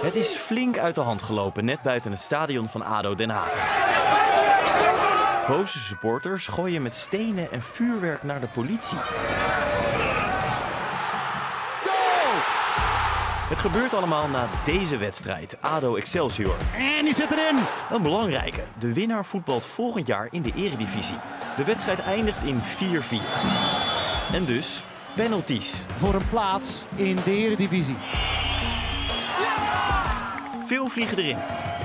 Het is flink uit de hand gelopen, net buiten het stadion van ADO Den Haag. Boze supporters gooien met stenen en vuurwerk naar de politie. Het gebeurt allemaal na deze wedstrijd, ADO Excelsior. En die zit erin! Een belangrijke. De winnaar voetbalt volgend jaar in de eredivisie. De wedstrijd eindigt in 4-4. En dus penalties. Voor een plaats in de eredivisie. Veel vliegen erin.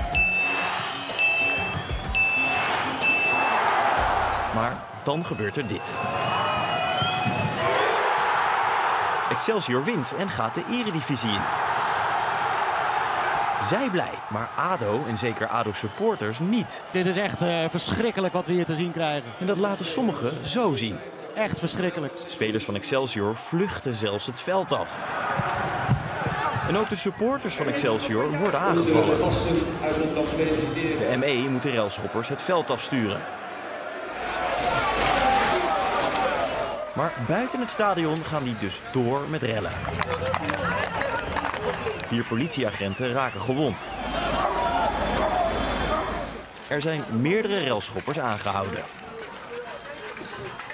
Maar dan gebeurt er dit. Excelsior wint en gaat de eredivisie in. Zij blij, maar ADO en zeker ADO-supporters niet. Dit is echt verschrikkelijk wat we hier te zien krijgen. En dat laten sommigen zo zien. Echt verschrikkelijk. Spelers van Excelsior vluchten zelfs het veld af. En ook de supporters van Excelsior worden aangevallen. De ME moet de relschoppers het veld afsturen. Maar buiten het stadion gaan die dus door met rellen. 4 politieagenten raken gewond. Er zijn meerdere relschoppers aangehouden.